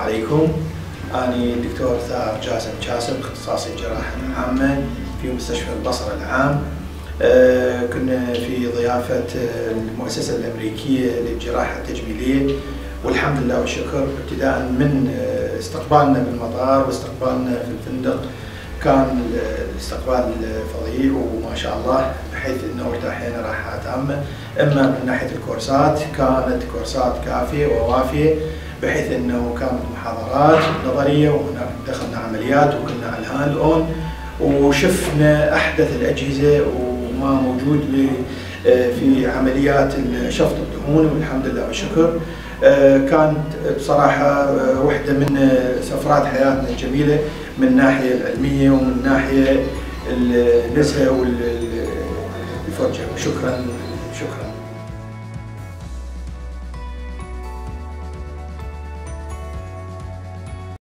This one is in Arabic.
عليكم. أنا الدكتور ثار جاسم اختصاصي جراحة عامة في مستشفى البصرة العام. كنا في ضيافة المؤسسة الأمريكية للجراحة التجميلية، والحمد لله والشكر ابتداء من استقبالنا بالمطار واستقبالنا في الفندق كان الاستقبال فظيع وما شاء الله، بحيث انه ارتاحينا راحة تامة. اما من ناحية الكورسات كانت كورسات كافية ووافية، بحيث انه كانت محاضرات نظرية وهناك دخلنا عمليات وكنا على الهاند اون وشفنا احدث الاجهزة وما موجود في عمليات شفط الدهون، والحمد لله والشكر. كانت بصراحة واحدة من سفرات حياتنا الجميلة من الناحية العلمية ومن الناحية النزهة والفرجة. شكرا.